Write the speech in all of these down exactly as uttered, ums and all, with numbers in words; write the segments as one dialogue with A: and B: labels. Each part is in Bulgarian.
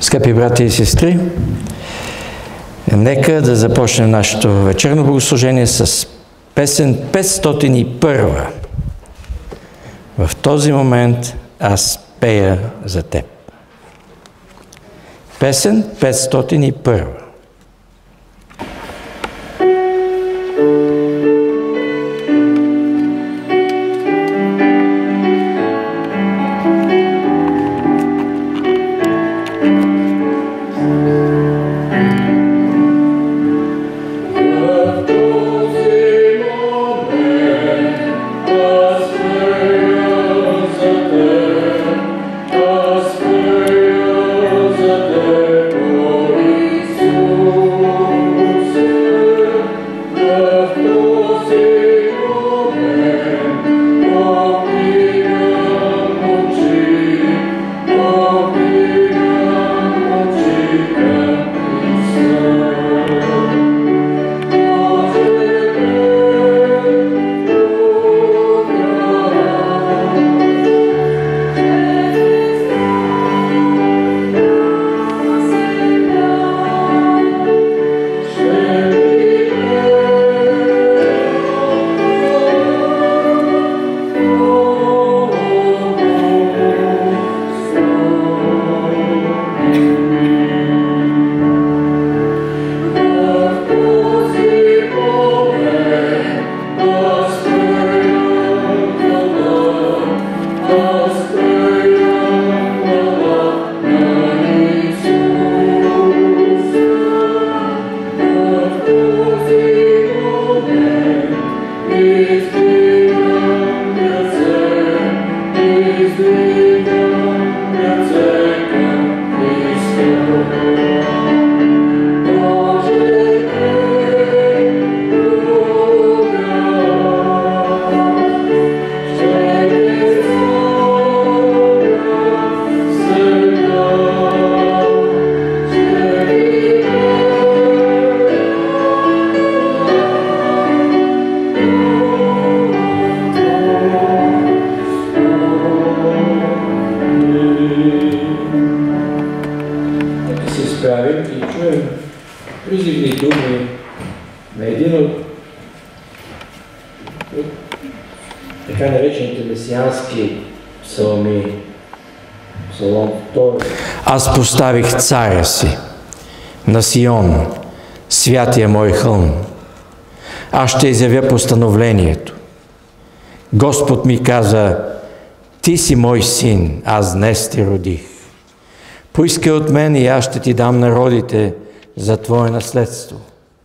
A: Скъпи брати и сестри, нека да започнем нашето вечерно богослужение с песен петстотин и първа. В този момент аз пея за теб. Песен петстотин и първа. Аз поставих царя си на Сион, святия мой хълм. Аз ще изявя постановлението. Господ ми каза: ти си мой син, аз днес те родих. Поискай от мен и аз ще ти дам народите за твое наследство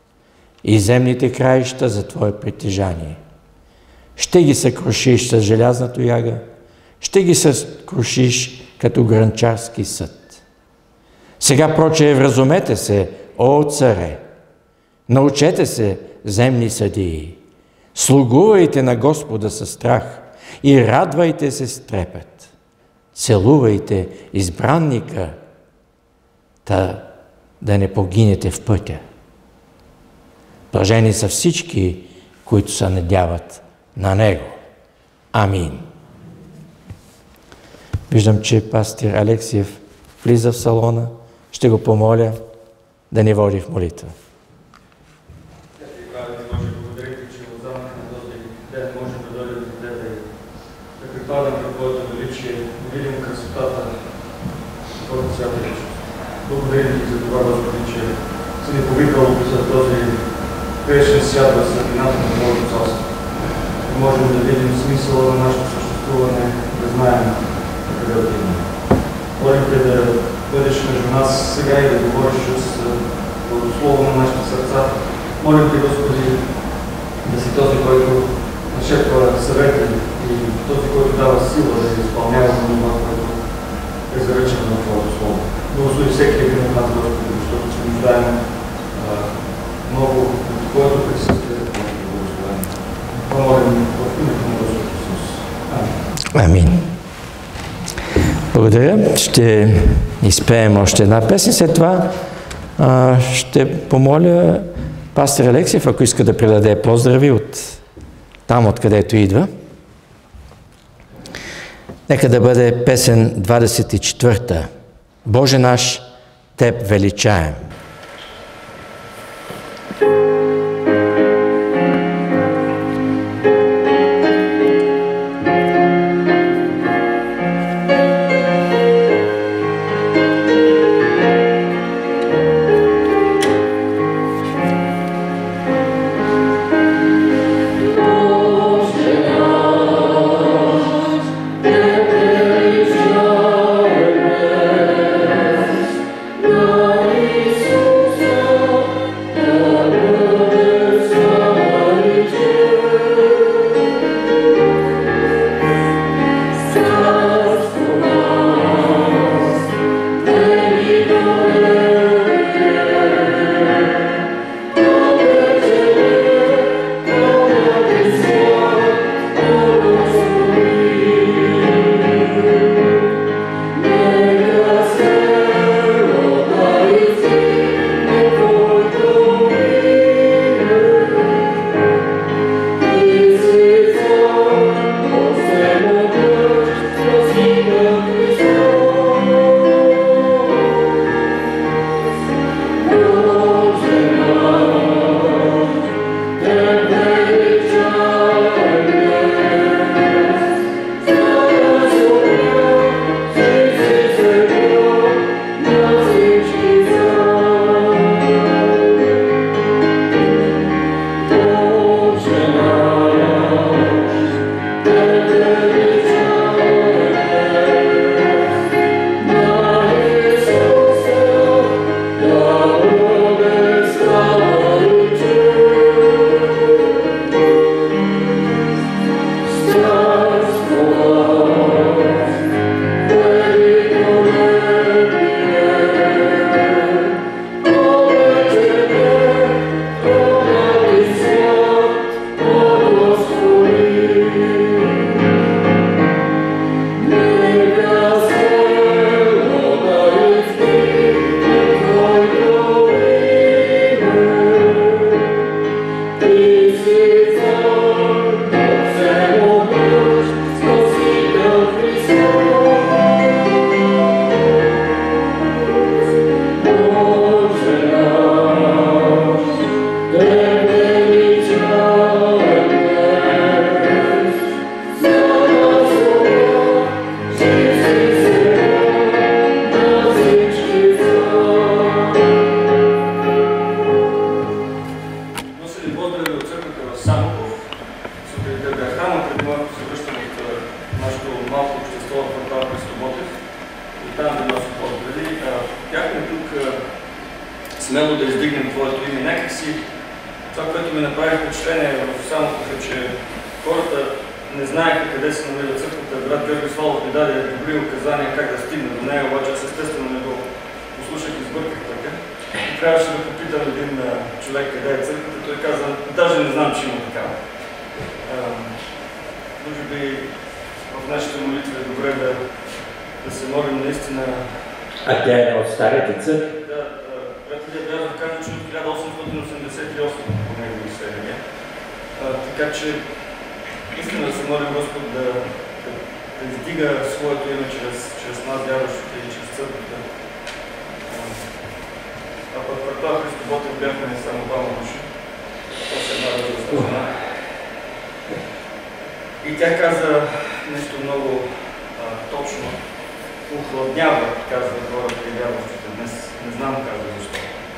A: и земните краища за твое притежание. Ще ги съкрушиш с желязна тояга, ще ги съкрушиш като гранчарски съд. Сега прочее вразумете се, о царе, научете се, земни съдии, слугувайте на Господа със страх и радвайте се с трепет. Целувайте избранника, та да не погинете в пътя. Блажени са всички, които се надяват на Него. Амин. Виждам, че пастир Алексиев влиза в салона. Ще го помоля да ни води в молитва.
B: Благодаря ти, че отдаване на този ден можем да дойдем за Тебе и да припадам към Твоето величие, да видим красотата на Твоето свято личност. Благодаря ти за това, Господи, че си ни повикал за този грешен свят в светлината на Твоето царство. Да можем да видим смисъла на нашето съществуване, да знаем къде отиваме. Молим Те да бъдеш между нас сега и да говориш с благослово на нашите сърца. Молим Те, Господи, да си този, който нашепва съвети и този, който дава сила да изпълняваме това, което е заръчено на Твоето Слово. Благослови всеки един от нас, Господи, защото се нуждаем много от Твоето присъствие за Твоето благословение. Това молим в името на Господ Исус. Амин.
A: Амин. Благодаря. Ще изпеем още една песен. След това а, ще помоля пастир Алексиев, ако иска да предаде поздрави от там, откъдето идва. Нека да бъде песен двадесет и четвърта. Боже наш, Теб величаем.
B: Смело да издигнем Твоето име. Някакси това, което ми направи впечатление в Самоков е, че хората не знаеха къде се намира църквата. Брат Георги Свалов ми даде добри указания как да стигна до нея, обаче аз естествено не го послушах и сбърках така. И трябваше да попитам един човек къде е църквата. Той каза, даже не знам, че има такава. Може би в нашите молитви е добре да, да се молим наистина.
A: А тя е от старите църкви?
B: Да, приятелят Бязов казва, че от хиляда осемстотин осемдесет и осма по негови сведения. Така че наистина да се молим Господ да, да, да издига своето име чрез, чрез нас, вярващите и чрез църквата. А пък пред това Христо Ботев бяхме не само двама души. Това се една възрастна жена. И тя каза нещо много а, точно. Охладнява, казва хората и вярващите днес. Не знам казва защо.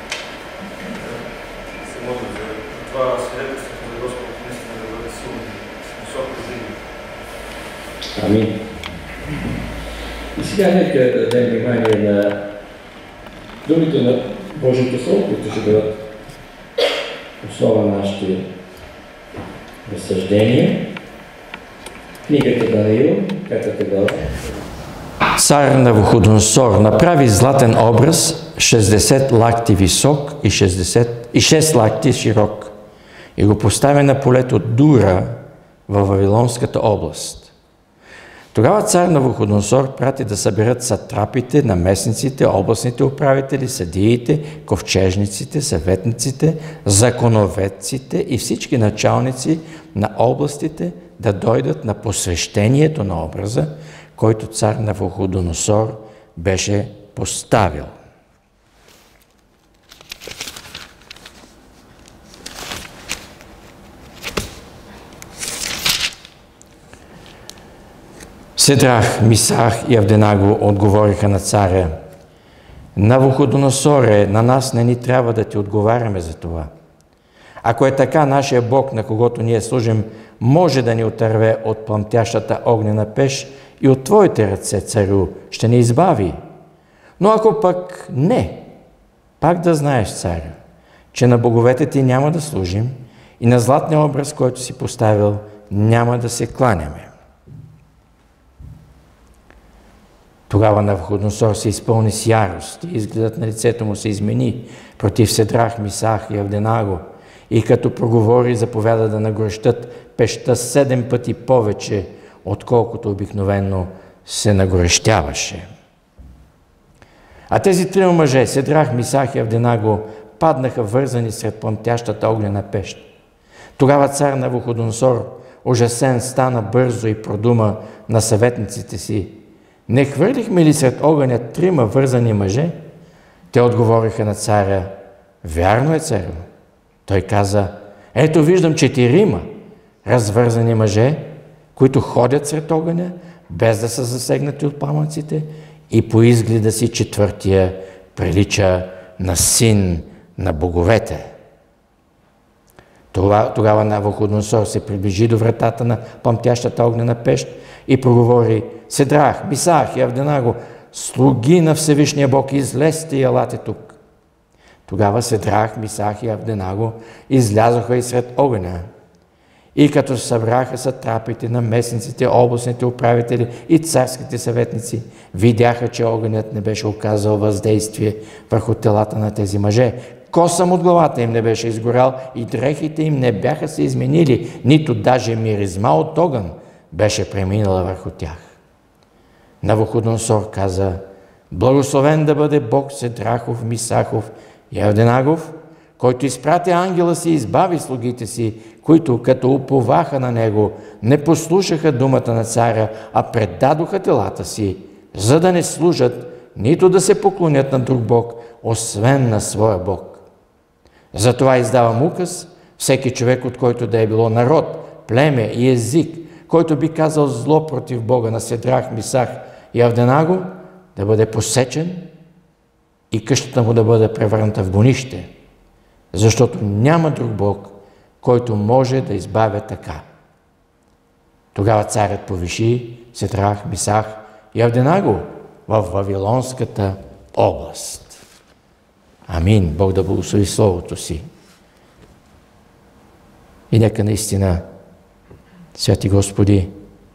B: Да се може за това свидетелството за Господ наистина да бъде силно, високо зимно.
A: Амин. И сега нека да дадем внимание на думите на Божието Слово, които ще бъдат основа на нашите разсъждения. Книгата Даниил, както глава. Цар Навуходоносор направи златен образ, шестдесет лакти висок и, шестдесет, и шест лакти широк, и го поставя на полето Дура във Вавилонската област. Тогава цар Навуходоносор прати да съберат сатрапите, наместниците, областните управители, съдиите, ковчежниците, съветниците, законоведците и всички началници на областите да дойдат на посвещението на образа, който цар Навуходоносор беше поставил. Седрах, Мисах и Авденаго отговориха на царя: Навуходоносоре, на нас не ни трябва да ти отговаряме за това. Ако е така, нашия Бог, на когото ние служим, може да ни отърве от пламтящата огнена пещ и от твоите ръце, царю, ще ни избави. Но ако пък не, пак да знаеш, царю, че на боговете ти няма да служим и на златния образ, който си поставил, няма да се кланяме. Тогава Навуходоносор се изпълни с ярост и изгледът на лицето му се измени против Седрах, Мисах и Авденаго, и като проговори, заповяда да нагорещат пещта седем пъти повече, отколкото обикновено се нагорещяваше. А тези трима мъже, Седрах, Мисах и Авденаго, паднаха вързани сред пламтящата огнена пещ. Тогава цар Навуходоносор, ужасен, стана бързо и продума на съветниците си: не хвърлихме ли сред огъня трима вързани мъже? Те отговориха на царя: вярно е, царю. Той каза: ето виждам четирима развързани мъже, които ходят сред огъня, без да са засегнати от пламъците, и по изгледа си четвъртия прилича на син на боговете. Това, тогава Навуходоносор се приближи до вратата на пламтящата огнена пещ и проговори: Седрах, Мисах и Авденаго, слуги на Всевишния Бог, излезте и елате тук. Тогава Седрах, Мисах и Авденаго излязоха и сред огъня. И като събраха сатрапите, наместниците, областните управители и царските съветници, видяха, че огънят не беше оказал въздействие върху телата на тези мъже. Косъм от главата им не беше изгорял и дрехите им не бяха се изменили, нито даже миризма от огън беше преминала върху тях. Навуходоносор каза: благословен да бъде Бог Седрахов, Мисахов и Авденагов, който изпрати ангела си и избави слугите си, които, като уповаха на него, не послушаха думата на царя, а предадоха телата си, за да не служат, нито да се поклонят на друг Бог, освен на своя Бог. Затова издавам указ: всеки човек, от който да е било народ, племе и език, който би казал зло против Бога на Седрах, Мисах и Авденаго, да бъде посечен и къщата му да бъде превърната в гонище, защото няма друг Бог, който може да избавя така. Тогава царят повиши Седрах, Мисах и Авденаго в Вавилонската област. Амин. Бог да благослови Словото си. И нека наистина, святи Господи,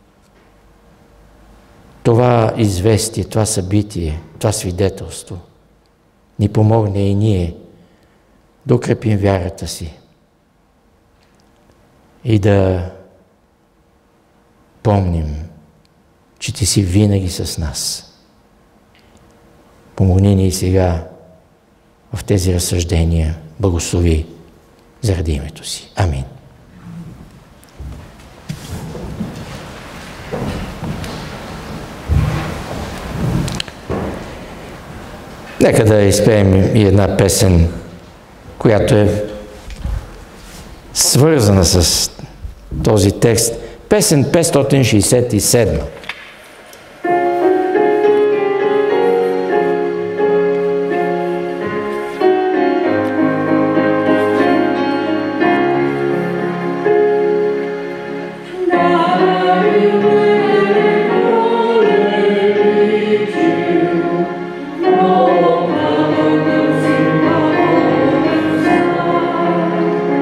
A: това известие, това събитие, това свидетелство ни помогне и ние да укрепим вярата си и да помним, че Ти си винаги с нас. Помогни ни и сега в тези разсъждения. Благослови заради името си. Амин. Нека да изпеем и една песен, която е свързана с този текст. Песен петстотин шейсет и седма.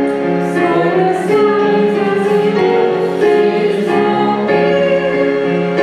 C: Thank you.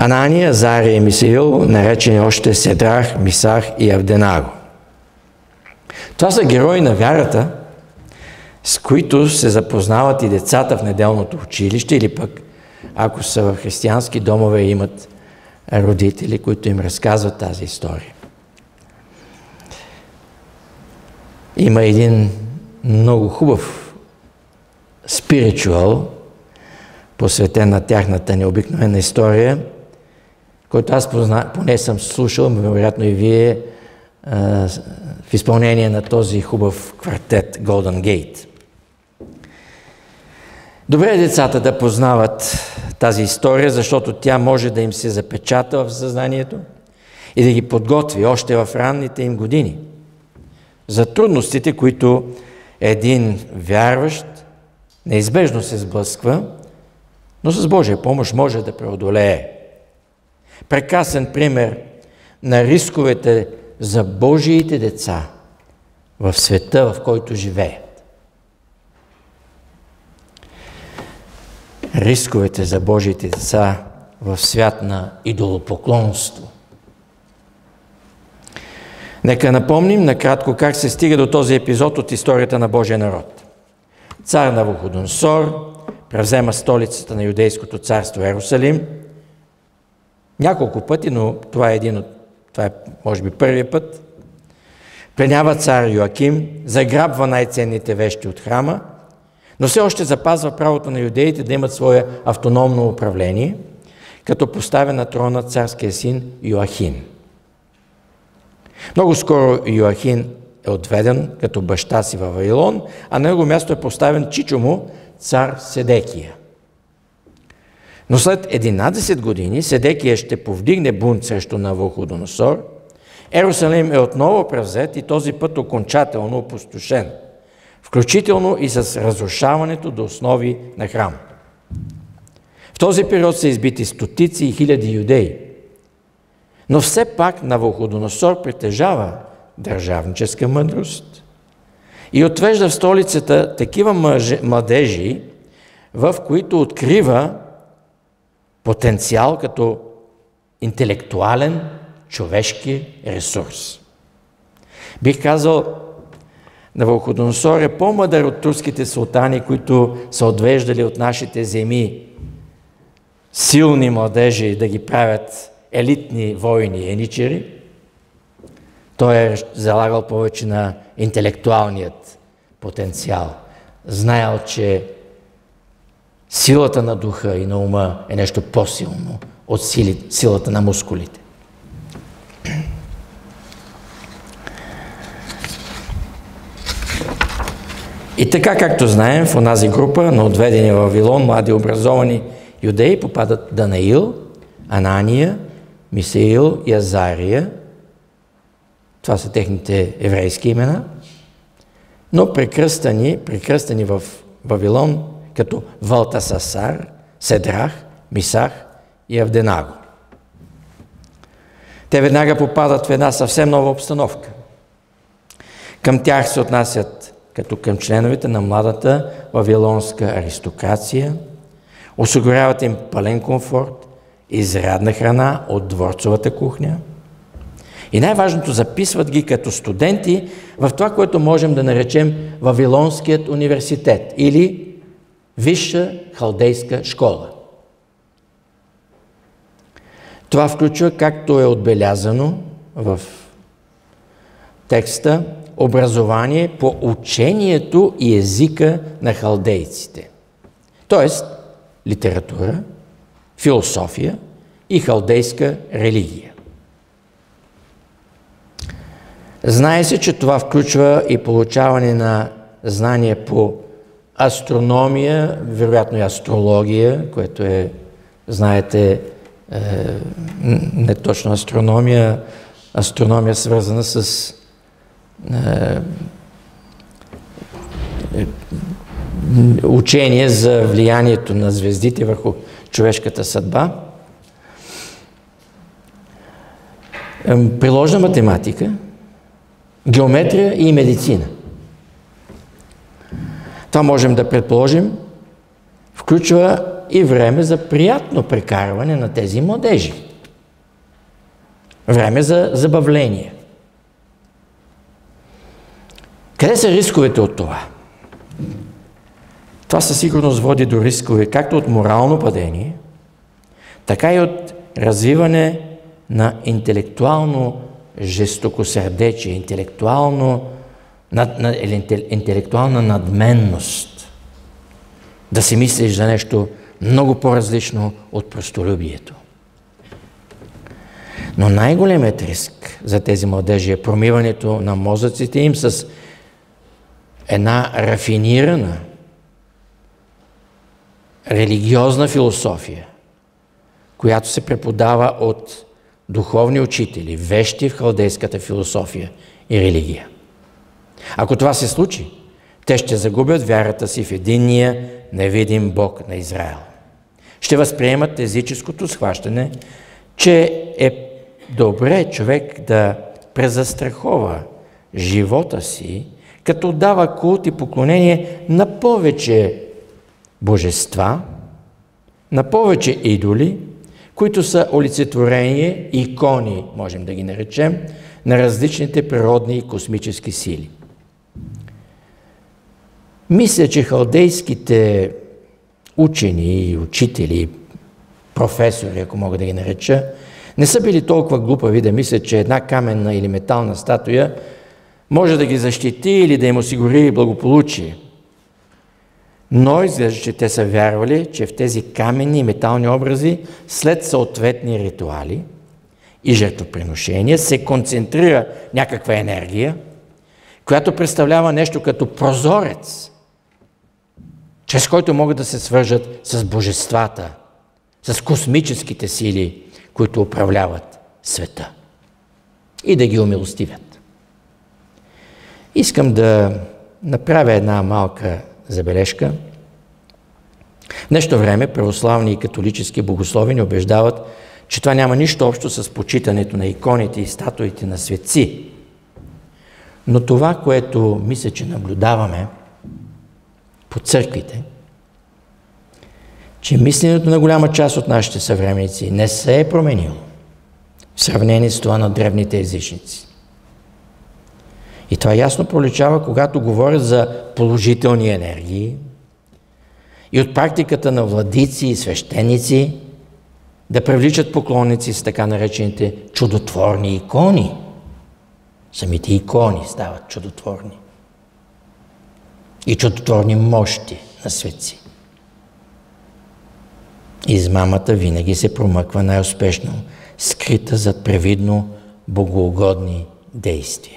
A: Анания, Азария и Мисаил, наречени още Седрах, Мисах и Авденаго. Това са герои на вярата, с които се запознават и децата в неделното училище, или пък ако са в християнски домове и имат родители, които им разказват тази история. Има един много хубав спиричуал, посветен на тяхната необикновена история, който аз позна, поне съм слушал, вероятно и вие, а, в изпълнение на този хубав квартет Golden Gate. Добре е децата да познават тази история, защото тя може да им се запечата в съзнанието и да ги подготви още в ранните им години за трудностите, които един вярващ неизбежно се сблъсква, но с Божия помощ може да преодолее. Прекрасен пример на рисковете за Божиите деца в света, в който живеят. Рисковете за Божиите деца в свят на идолопоклонство. Нека напомним накратко как се стига до този епизод от историята на Божия народ. Цар Навуходоносор превзема столицата на Юдейското царство Йерусалим няколко пъти, но това е един от, това е може би първият път. Пленява цар Йоаким, заграбва най-ценните вещи от храма, но все още запазва правото на юдеите да имат свое автономно управление, като поставя на трона царския син Йоахин. Много скоро Йоахин е отведен като баща си във Вавилон, а на него място е поставен чичо му, цар Седекия. Но след единадесет години Седекия ще повдигне бунт срещу Навуходоносор. Йерусалим е отново превзет и този път окончателно опустошен, включително и с разрушаването до основи на храма. В този период са избити стотици и хиляди юдеи. Но все пак Навуходоносор притежава държавническа мъдрост и отвежда в столицата такива мъже, младежи, в които открива потенциал като интелектуален човешки ресурс. Бих казал, Навуходоносор е по-мъдър от турските султани, които са отвеждали от нашите земи силни младежи да ги правят елитни войни, еничери. Той е залагал повече на интелектуалният потенциал. Знаел, че силата на духа и на ума е нещо по-силно от сили, силата на мускулите. И така, както знаем, в онази група на отведени в Вавилон млади образовани юдеи попадат Данаил, Анания, Мисаил и Азария. Това са техните еврейски имена, но прекръстани, прекръстани в Вавилон като Валтасасар, Седрах, Мисах и Авденаго. Те веднага попадат в една съвсем нова обстановка. Към тях се отнасят като към членовете на младата вавилонска аристокрация, осигуряват им пълен комфорт, изрядна храна от дворцовата кухня и най-важното, записват ги като студенти в това, което можем да наречем Вавилонският университет или Висша халдейска школа. Това включва, както е отбелязано в текста, образование по учението и езика на халдейците. Тоест, литература, философия и халдейска религия. Знае се, че това включва и получаване на знания по астрономия, вероятно и астрология, което е, знаете, е, не точно астрономия, астрономия свързана с е, е, учение за влиянието на звездите върху човешката съдба. Е, приложна математика, геометрия и медицина. Това можем да предположим, включва и време за приятно прекарване на тези младежи. Време за забавление. Къде са рисковете от това? Това със сигурност води до рискове както от морално падение, така и от развиване на интелектуално жестокосърдечие, интелектуално, над, на, интелектуална надменност. Да си мислиш за нещо много по-различно от простолюбието. Но най-големият риск за тези младежи е промиването на мозъците им с една рафинирана религиозна философия, която се преподава от духовни учители, вещи в халдейската философия и религия. Ако това се случи, те ще загубят вярата си в единния невидим Бог на Израел. Ще възприемат езическото схващане, че е добре човек да презастрахова живота си, като дава култ и поклонение на повече божества, на повече идоли, които са олицетворение, икони, можем да ги наречем, на различните природни и космически сили. Мисля, че халдейските учени, учители, професори, ако мога да ги нареча, не са били толкова глупави да мислят, че една каменна или метална статуя може да ги защити или да им осигури благополучие. Но изглежда, че те са вярвали, че в тези каменни и метални образи, след съответни ритуали и жертвоприношения, се концентрира някаква енергия, която представлява нещо като прозорец, чрез който могат да се свържат с божествата, с космическите сили, които управляват света и да ги умилостивят. Искам да направя една малка забележка. В днешно време православни и католически богослови ни убеждават, че това няма нищо общо с почитането на иконите и статуите на светци. Но това, което мисля, че наблюдаваме по църквите, че мисленето на голяма част от нашите съвременници не се е променило в сравнение с това на древните езичници. И това ясно проличава, когато говорят за положителни енергии и от практиката на владици и свещеници да привличат поклонници с така наречените чудотворни икони. Самите икони стават чудотворни. И чудотворни мощи на светци. Измамата винаги се промъква най-успешно, скрита зад привидно богоугодни действия.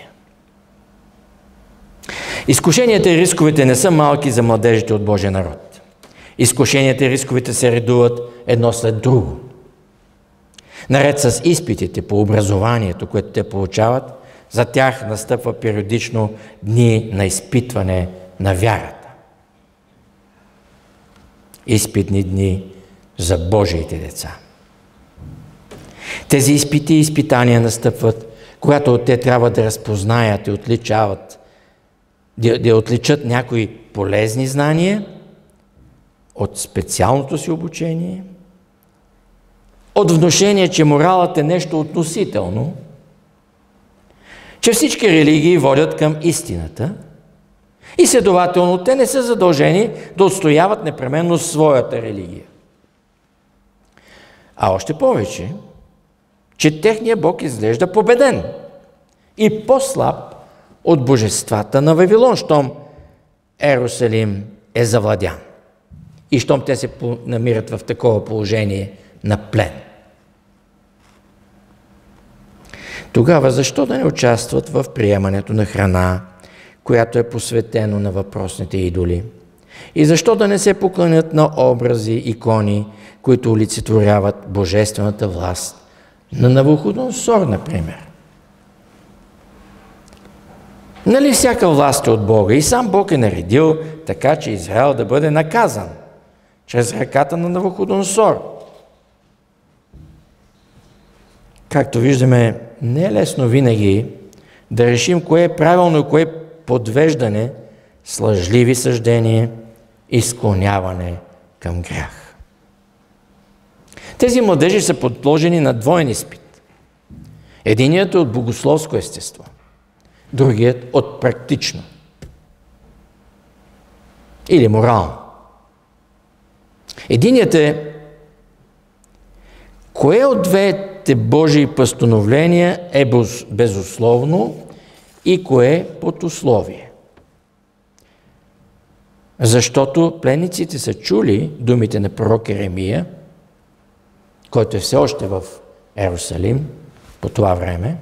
A: Изкушенията и рисковете не са малки за младежите от Божия народ. Изкушенията и рисковете се редуват едно след друго. Наред с изпитите по образованието, което те получават, за тях настъпва периодично дни на изпитване на вярата. Изпитни дни за Божиите деца. Тези изпити и изпитания настъпват, когато те трябва да разпознаят и отличават, да, да отличат някои полезни знания от специалното си обучение, от внушение, че моралът е нещо относително, че всички религии водят към истината и следователно те не са задължени да отстояват непременно своята религия. А още повече, че техният Бог изглежда победен и по-слаб от божествата на Вавилон, щом Ерусалим е завладян и щом те се намират в такова положение на плен. Тогава защо да не участват в приемането на храна, която е посветено на въпросните идоли? И защо да не се поклонят на образи, икони, които олицетворяват божествената власт на Навуходоносор, например? Нали всяка власт е от Бога и сам Бог е наредил така, че Израел да бъде наказан чрез ръката на Навуходоносор. Както виждаме, не е лесно винаги да решим кое е правилно и кое е подвеждане с лъжливи съждения и склоняване към грях. Тези младежи са подложени на двоен изпит. Единият е от богословско естество, другият от практично или морално. Единият е кое от двете Божии постановления е безусловно и кое под условие. Защото пленниците са чули думите на пророк Еремия, който е все още в Иерусалим по това време,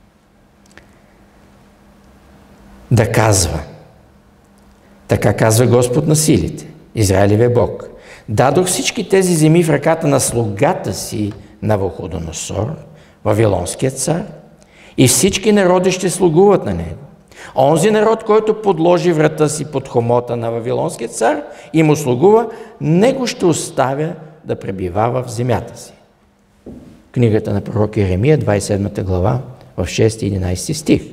A: да казва: така казва Господ на силите, Израилевия Бог. Дадох всички тези земи в ръката на слугата си Навуходоносор, Вавилонският цар, и всички народи ще слугуват на него. Онзи народ, който подложи врата си под хомота на Вавилонския цар и му слугува, него ще оставя да пребивава в земята си. Книгата на пророк Еремия, двадесет и седма глава, в шести и единадесети стих.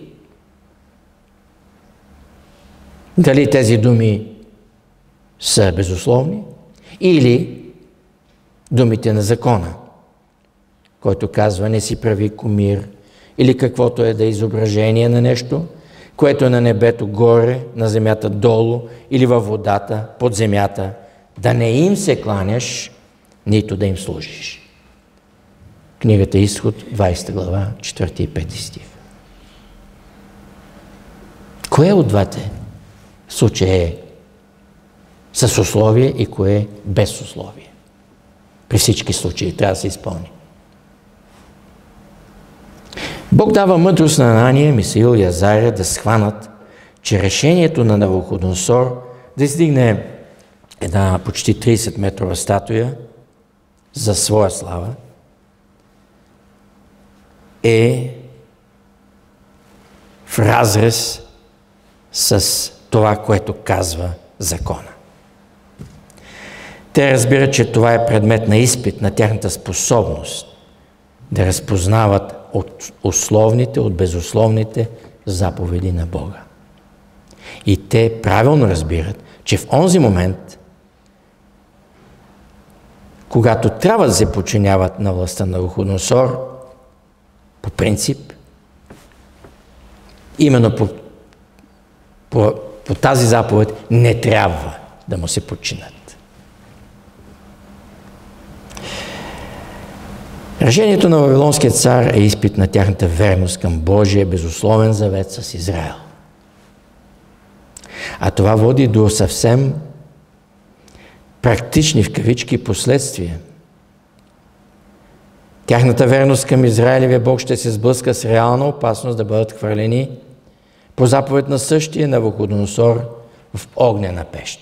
A: Дали тези думи са безусловни или думите на закона, който казва: не си прави кумир, или каквото е да е изображение на нещо, което е на небето горе, на земята долу или във водата под земята, да не им се кланяш, нито да им служиш. Книгата Изход, двадесета глава, четвърти и пети стих. Кое от двете случая е с условие и кое е без условие? При всички случаи трябва да се изпълни. Бог дава мъдрост на Анания, Мисаил и Азария да схванат, че решението на Навуходоносор да издигне една почти тридесет метрова статуя за своя слава е в разрез с това, което казва закона. Те разбират, че това е предмет на изпит на тяхната способност да разпознават от условните, от безусловните заповеди на Бога. И те правилно разбират, че в онзи момент, когато трябва да се подчиняват на властта на Навуходоносор, по принцип, именно по, по, по тази заповед не трябва да му се подчинят. Решението на Вавилонския цар е изпит на тяхната верност към Божия безусловен завет с Израел. А това води до съвсем практични в кавички последствия. Тяхната верност към Израилевия Бог ще се сблъска с реална опасност да бъдат хвърлени по заповед на същия Навуходоносор в огнена пещ.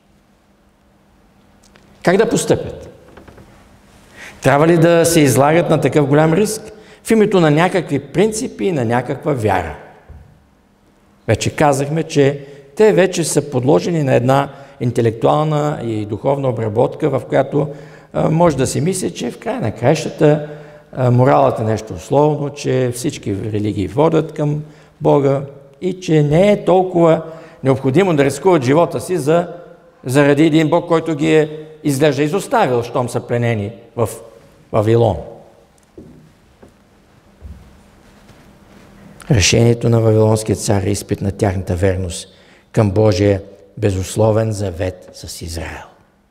A: Как да постъпят? Трябва ли да се излагат на такъв голям риск в името на някакви принципи и на някаква вяра? Вече казахме, че те вече са подложени на една интелектуална и духовна обработка, в която а, може да се мисли, че в края на краищата а, моралът е нещо условно, че всички религии водят към Бога и че не е толкова необходимо да рискуват живота си за, заради един Бог, който ги е изглежда изоставил, щом са пленени в Вавилон. Решението на Вавилонския цар е изпит на тяхната верност към Божия безусловен завет с Израел.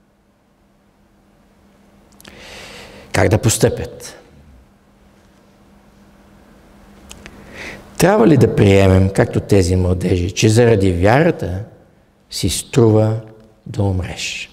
A: Как да постъпят? Трябва ли да приемем, както тези младежи, че заради вярата си струва да умреш?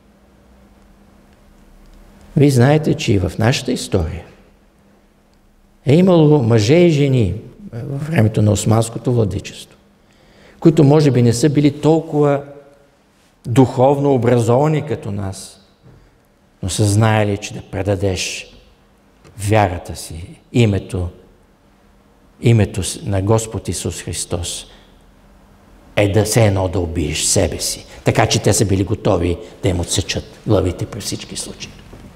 A: Вие знаете, че и в нашата история е имало мъже и жени във времето на османското владичество, които може би не са били толкова духовно образовани като нас, но са знаели, че да предадеш вярата си, името, името на Господ Исус Христос е да се едно да убиеш себе си. Така че те са били готови да им отсечат главите при всички случаи.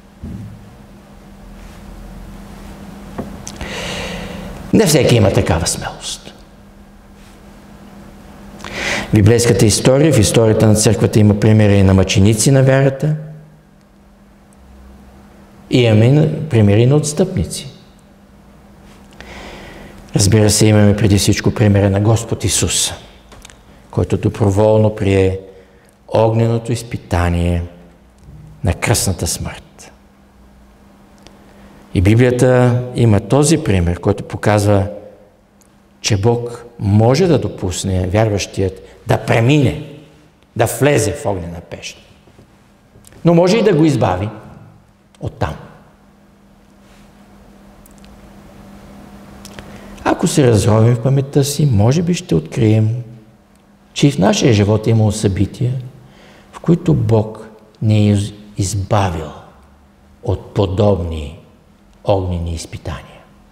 A: Не всеки има такава смелост. В библейската история, в историята на църквата има примери на мъченици на вярата, И имаме примери на отстъпници. Разбира се, имаме преди всичко примера на Господ Исус, който доброволно прие огненото изпитание на кръстната смърт. И Библията има този пример, който показва, че Бог може да допусне вярващият да премине, да влезе в огнена пещ. Но може и да го избави оттам. Ако се разровим в паметта си, може би ще открием, че и в нашия живот е имало събития, в които Бог не е избавил от подобни огнени изпитания.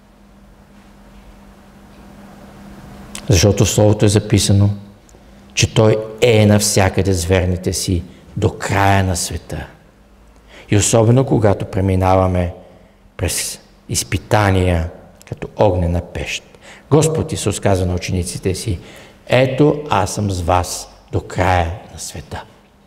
A: Защото в Словото е записано, че Той е навсякъде с верните си до края на света. И особено когато преминаваме през изпитания като огнена пещ. Господ Исус каза на учениците си: ето аз съм с вас до края на света.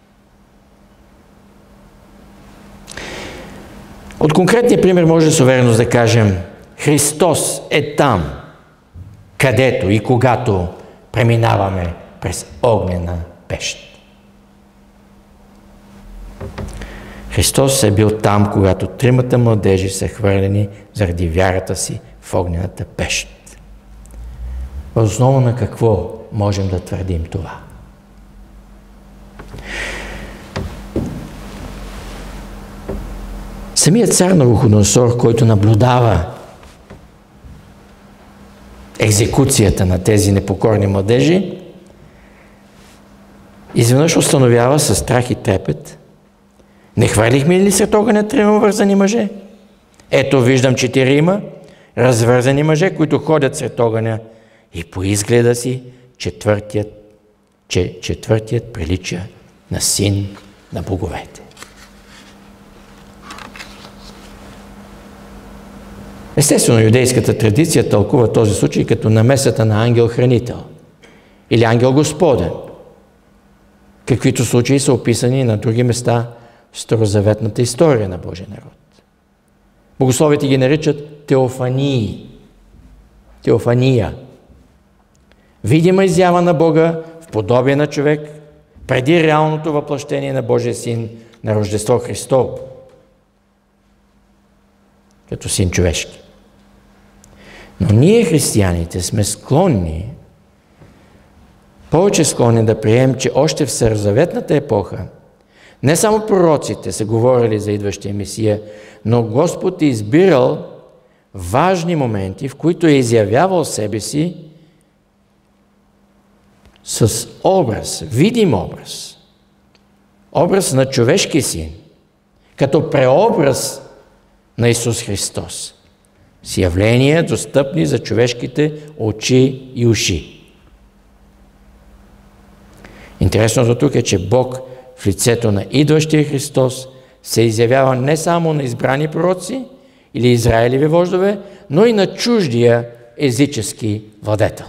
A: От конкретния пример може с увереност да кажем: Христос е там, където и когато преминаваме през огнена пещ. Христос е бил там, когато тримата младежи са хвърлени заради вярата си в огнената пещ. Въз основа на какво можем да твърдим това? Самият цар Навуходоносор, който наблюдава екзекуцията на тези непокорни младежи, изведнъж установява със страх и трепет: не хвърлихме ли сред огъня трима вързани мъже? Ето виждам четирима развързани мъже, които ходят сред огъня, и по изгледа си четвъртият, че четвъртият прилича на син на боговете. Естествено, юдейската традиция тълкува този случай като намесата на ангел-хранител или ангел-господен, каквито случаи са описани на други места в старозаветната история на Божия народ. Богословите ги наричат теофании. Теофания. Видима изява на Бога в подобие на човек преди реалното въплъщение на Божия син на Рождество Христово, като син човешки. Но ние, християните, сме склонни, повече склонни да приемем, че още в старозаветната епоха не само пророците са говорили за идващия Месия, но Господ е избирал важни моменти, в които е изявявал себе си с образ, видим образ, образ на човешки син, като преобраз на Исус Христос, с явления, достъпни за човешките очи и уши. Интересното тук е, че Бог в лицето на идващия Христос се изявява не само на избрани пророци или израелеви вождове, но и на чуждия езически владетел.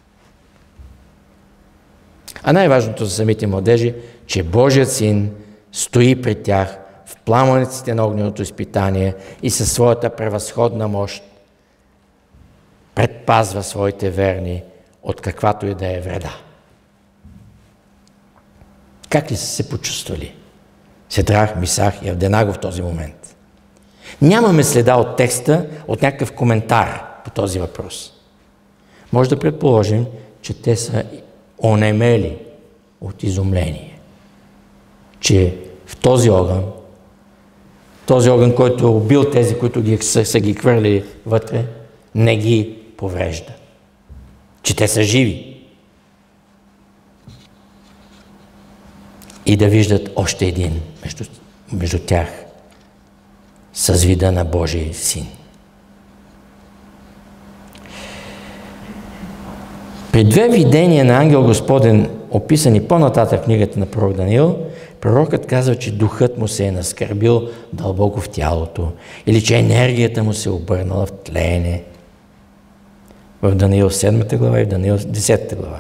A: А най-важното за самите младежи, че Божият син стои пред тях в пламъците на огненото изпитание и със своята превъзходна мощ предпазва своите верни от каквато и да е вреда. Как ли са се почувствали Седрах, Мисах и Авденаго в този момент? Нямаме следа от текста, от някакъв коментар по този въпрос. Може да предположим, че те са онемели от изумление, че в този огън, този огън, който е убил тези, които ги, са, са ги хвърли вътре, не ги поврежда. Че те са живи. И да виждат още един между, между тях с вида на Божий син. При две видения на ангел Господен, описани по-нататък в книгата на пророк Даниил, пророкът казва, че духът му се е наскърбил дълбоко в тялото или че енергията му се е обърнала в тлеене. В Даниил седмата глава и в Даниил десетата глава.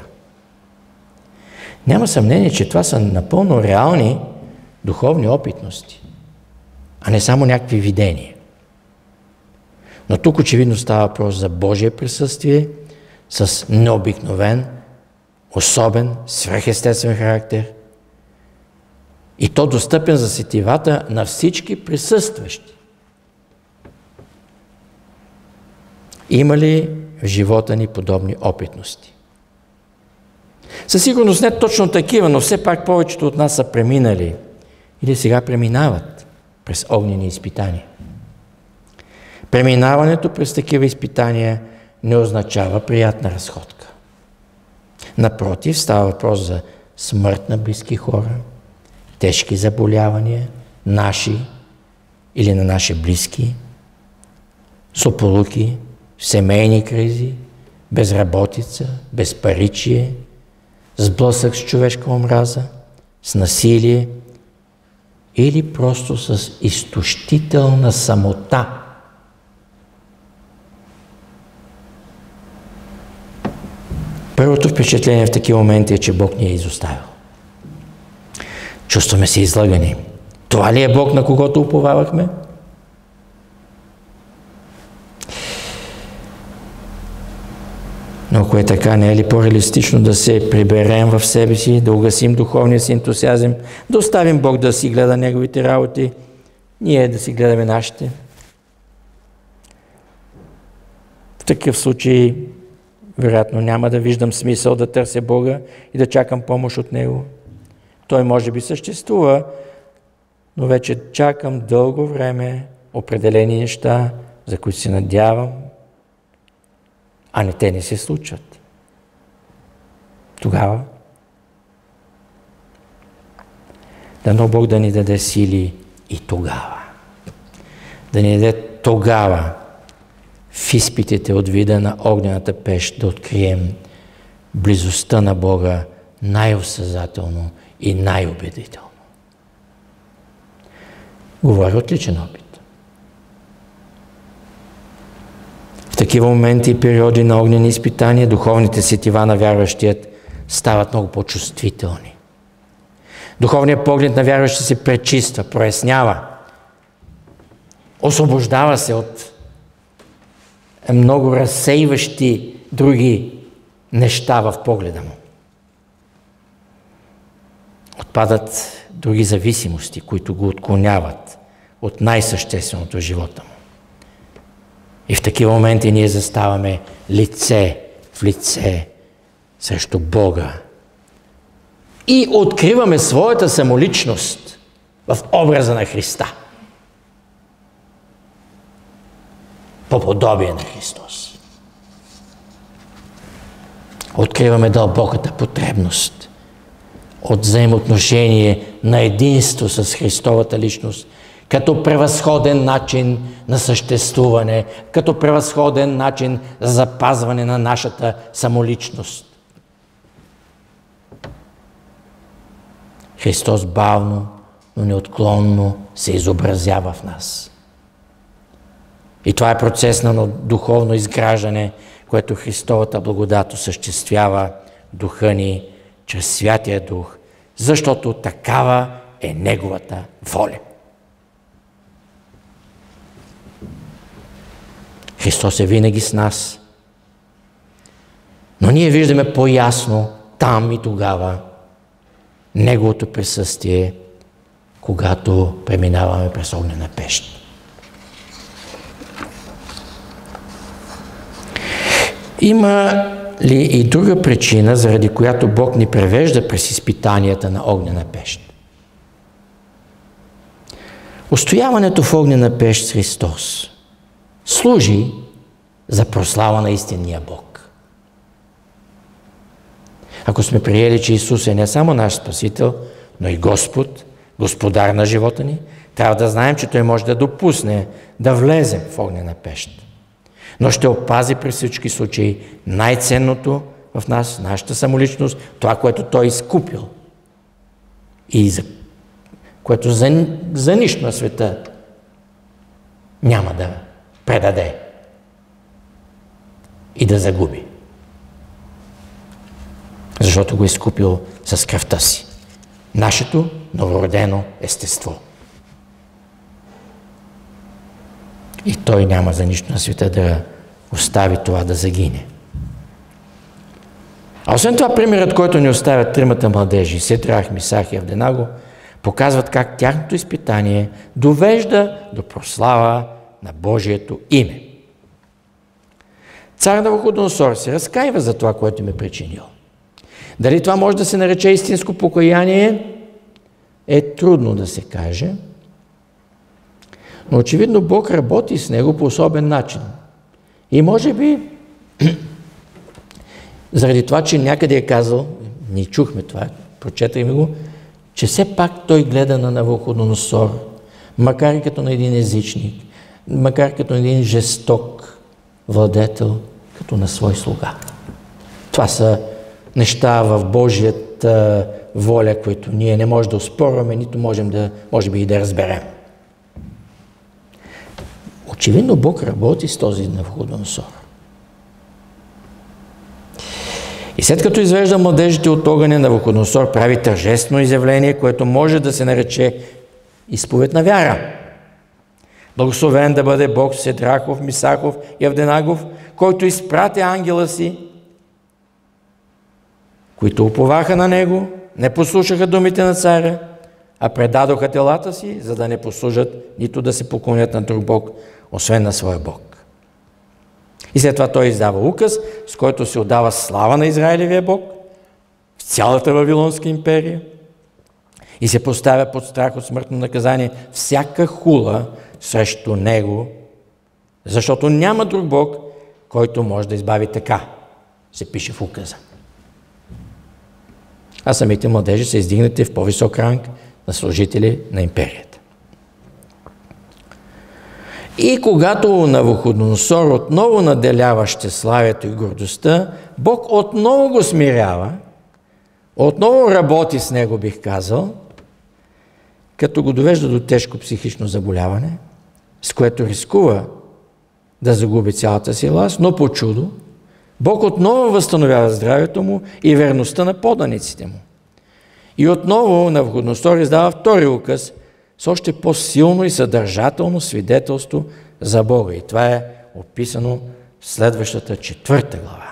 A: Няма съмнение, че това са напълно реални духовни опитности. а не само някакви видения. Но тук очевидно става въпрос за Божие присъствие с необикновен, особен, свръхестествен характер и то достъпен за сетивата на всички присъстващи. Има ли в живота ни подобни опитности? Със сигурност не точно такива, но все пак повечето от нас са преминали или сега преминават през огнени изпитания. Преминаването през такива изпитания не означава приятна разходка. Напротив, става въпрос за смърт на близки хора, тежки заболявания, наши или на наши близки, злополуки, семейни кризи, безработица, безпаричие, сблъсък с човешка омраза, с насилие или просто с изтощителна самота. Първото впечатление в такива моменти е, че Бог ни е изоставил. Чувстваме се излъгани. Това ли е Бог, на когото уповавахме? Но ако е така, не е ли по-реалистично да се приберем в себе си, да угасим духовния си ентусиазъм, да оставим Бог да си гледа Неговите работи, ние да си гледаме нашите? В такъв случай, вероятно, няма да виждам смисъл да търся Бога и да чакам помощ от Него. Той може би съществува, но вече чакам дълго време определени неща, за които се надявам, а не те не се случват. Тогава дано Бог да ни даде сили и тогава. Да ни даде тогава в изпитите от вида на огнената пещ да открием близостта на Бога най-осъзнателно и най-убедително. Говоря от личен опит. В такива моменти и периоди на огнени изпитания духовните сетива на вярващият стават много по-чувствителни. Духовният поглед на вярващия се пречиства, прояснява, освобождава се от много разсейващи други неща в погледа му. Отпадат други зависимости, които го отклоняват от най-същественото в живота му. И в такива моменти ние заставаме лице в лице срещу Бога и откриваме своята самоличност в образа на Христа. По подобие на Христос. Откриваме дълбоката потребност от взаимоотношение на единство с Христовата личност, като превъзходен начин на съществуване, като превъзходен начин за запазване на нашата самоличност. Христос бавно, но неотклонно се изобразява в нас. И това е процес на духовно изграждане, което Христовата благодат осъществява духа ни чрез Святия Дух, защото такава е Неговата воля. Христос е винаги с нас, но ние виждаме по-ясно там и тогава Неговото присъствие, когато преминаваме през огнена пещ. Има ли и друга причина, заради която Бог ни превежда през изпитанията на огнена пещ? Устояването в огнена пещ с Христос служи за прослава на истинния Бог. Ако сме приели, че Исус е не само наш Спасител, но и Господ, Господар на живота ни, трябва да знаем, че Той може да допусне да влезем в огнена пещ. Но ще опази при всички случаи най-ценното в нас, нашата самоличност, това, което Той е изкупил и за което за, за нищо на света няма да предаде и да загуби. Защото го е изкупил с кръвта си. Нашето новородено естество. И той няма за нищо на света да остави това да загине. А освен това, примерът, който ни оставят тримата младежи, Сидрах, Мисах и Авденаго, показват как тяхното изпитание довежда до прослава на Божието име. Цар Навуходоносор се разкаива за това, което им е причинил. Дали това може да се нарече истинско покаяние, е трудно да се каже, но очевидно Бог работи с него по особен начин. И може би, заради това, че някъде е казал, ние чухме това, прочетахме го, че все пак той гледа на Навуходоносор, макар и като на един езичник, макар като на един жесток владетел, като на свой слуга. Това са неща в Божията воля, които ние не можем да оспорваме, нито можем да, може би и да разберем. Очевидно Бог работи с този Навуходоносор. И след като извежда младежите от огъня, Навуходоносор прави тържествено изявление, което може да се нарече изповед на вяра. Благословен да бъде Бог Сидрахов, Мисахов и Авденагов, който изпрати ангела си, които уповаха на него, не послушаха думите на царя, а предадоха телата си, за да не послужат, нито да се поклонят на друг Бог, освен на своя Бог. И след това той издава указ, с който се отдава слава на Израилевия Бог в цялата Вавилонска империя и се поставя под страх от смъртно наказание всяка хула срещу него, защото няма друг Бог, който може да избави така, се пише в указа. А самите младежи са издигнати в по-висок ранг на служители на империята. И когато Навуходоносор отново наделява щеславието и гордостта, Бог отново го смирява, отново работи с него, бих казал, като го довежда до тежко психично заболяване, с което рискува да загуби цялата си власт, но по чудо Бог отново възстановява здравето му и верността на поданиците му. И отново Навуходоносор издава втори указ с още по-силно и съдържателно свидетелство за Бога. И това е описано в следващата четвърта глава.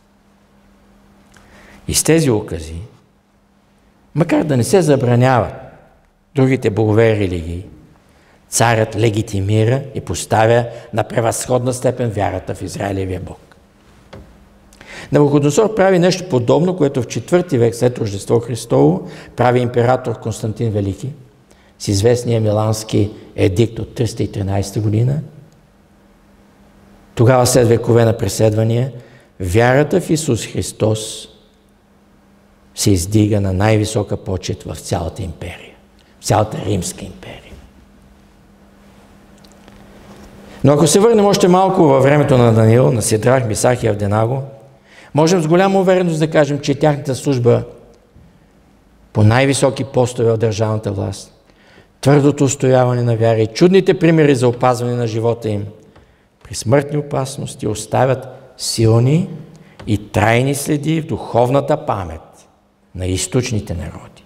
A: И с тези укази, макар да не се забраняват другите богове и религии, царят легитимира и поставя на превъзходна степен вярата в Израилевия Бог. Навуходоносор прави нещо подобно, което в четвърти век след Рождество Христово прави император Константин Велики с известния Милански едикт от триста и тринадесета година. Тогава, след векове на преследвания, вярата в Исус Христос се издига на най-висока почет в цялата империя, в цялата Римска империя. Но ако се върнем още малко във времето на Даниил, на Сидрах, Мисах и Авденаго, можем с голяма увереност да кажем, че тяхната служба по най-високи постове от държавната власт, твърдото устояване на вяра и чудните примери за опазване на живота им при смъртни опасности оставят силни и трайни следи в духовната памет на източните народи.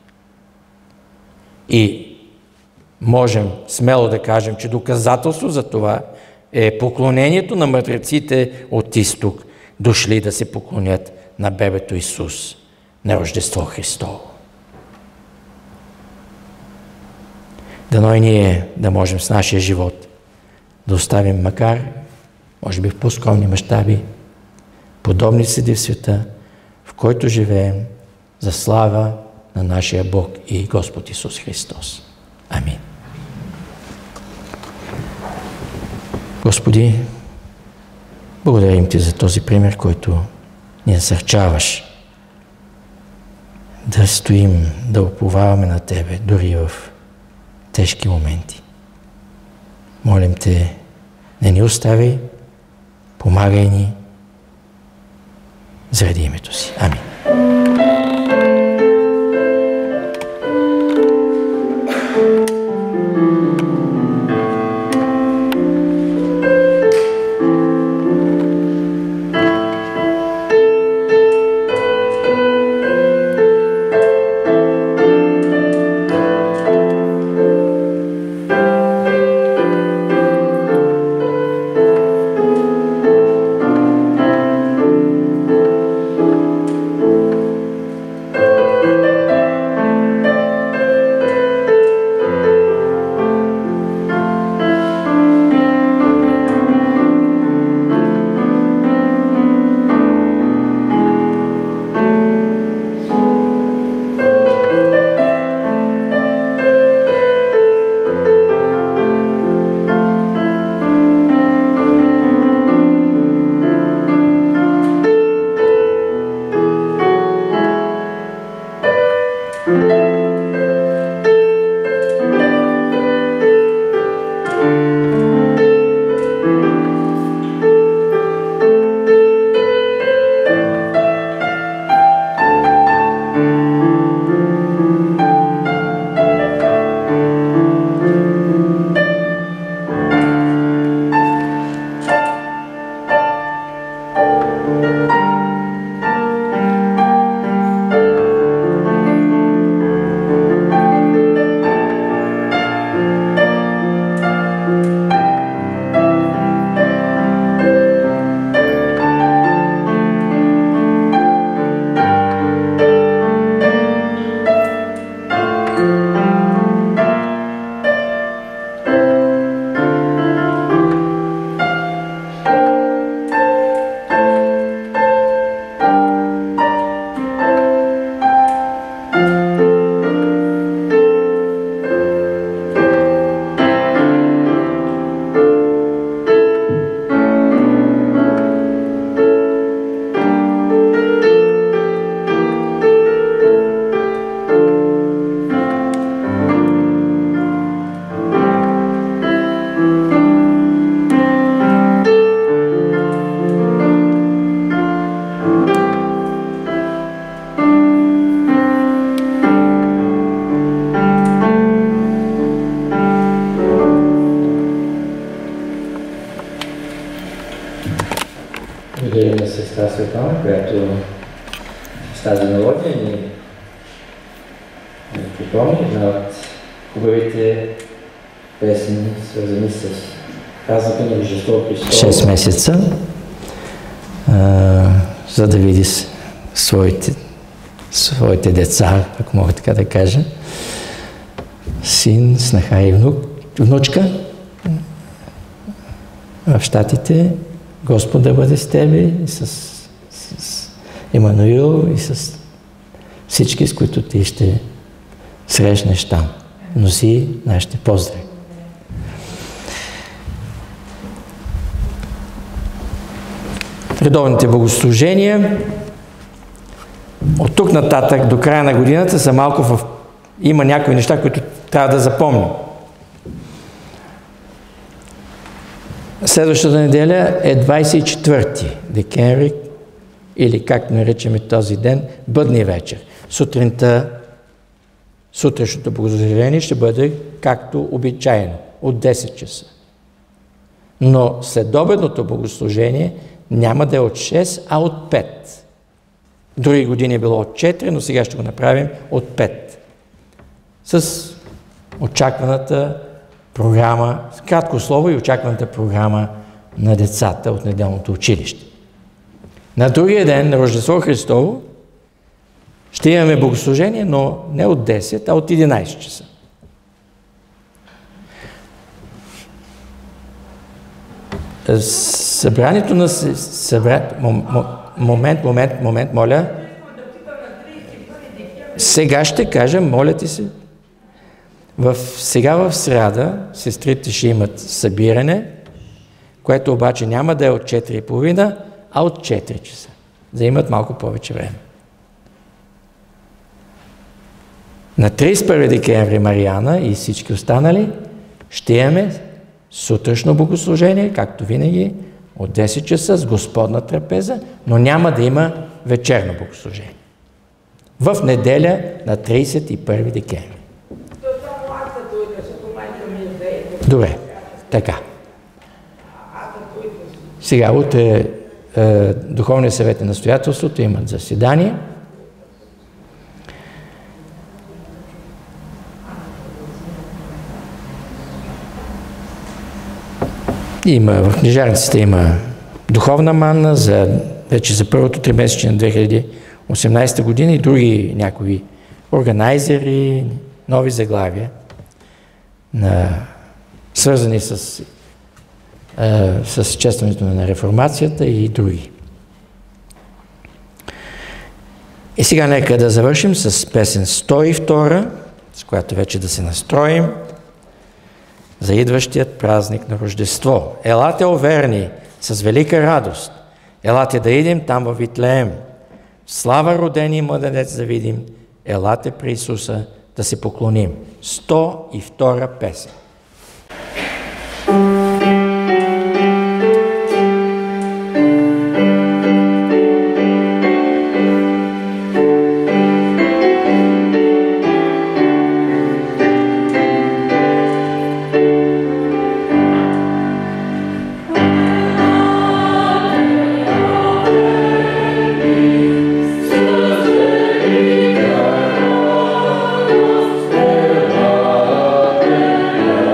A: И можем смело да кажем, че доказателство за това е поклонението на мъдреците от изток, дошли да се поклонят на бебето Исус на Рождество Христово. Дано и ние да можем с нашия живот да оставим, макар, може би в по-скромни мащаби, подобни следи в света, в който живеем, за слава на нашия Бог и Господ Исус Христос. Амин. Господи, благодарим Ти за този пример, който ни насърчаваш да стоим, да уповаваме на Тебе, дори в тежки моменти. Молим Те, не ни остави, помагай ни заради името си. Амин. сестра Светлана, която с тази мелодия ни припомни една от хубавите песни, свързани с празника на Рождество Христово. шест месеца, а, за да види своите, своите деца, ако мога така да кажа, син, снаха и внук, внучка в Щатите. Господ да бъде с тебе и с, с, с Емануил и с всички, с които ти ще срещнеш там. Носи нашите поздрави. Редовните богослужения от тук нататък до края на годината са малко в... Има някои неща, които трябва да запомним. Следващата неделя е двадесет и четвърти декември, или както наричаме този ден, бъдни вечер. Сутринта, сутрешното богослужение ще бъде както обичайно, от десет часа. Но следобедното богослужение няма да е от шест, а от пет. Други години е било от четири, но сега ще го направим от пет. С очакваната програма, кратко слово и очакваната програма на децата от неделното училище. На другия ден, на Рождество Христово, ще имаме богослужение, но не от десет, а от единадесет часа. Събранието на... Събра... Момент, момент, момент, моля. Сега ще кажа, моля ти се. В, сега в сряда сестрите ще имат събиране, което обаче няма да е от четири и половина, а от четири часа. Да имат малко повече време. На тридесет и първи декември Мариана и всички останали ще имаме сутрешно богослужение, както винаги, от десет часа с Господна трапеза, но няма да има вечерно богослужение. В неделя на тридесет и първи декември. Добре, така. Сега утре е, Духовният съвет на настоятелството имат заседание. Има, в книжарниците има духовна манна за, вече за първото тримесечие на две хиляди и осемнадесета година и други някои органайзери, нови заглавия, на, свързани с, а, с честването на реформацията и други. И сега нека да завършим с песен сто и втора, с която вече да се настроим за идващият празник на Рождество. Елате, о верни, с велика радост. Елате да идем там във Витлеем. Слава родени младенец да видим. Елате при Исуса да се поклоним. сто и втора песен.
C: Yeah.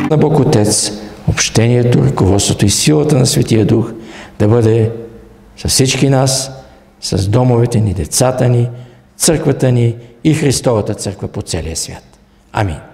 A: на Бог Отец, общението, ръководството и силата на Светия Дух да бъде с всички нас, с домовете ни, децата ни, църквата ни и Христовата църква по целия свят. Амин.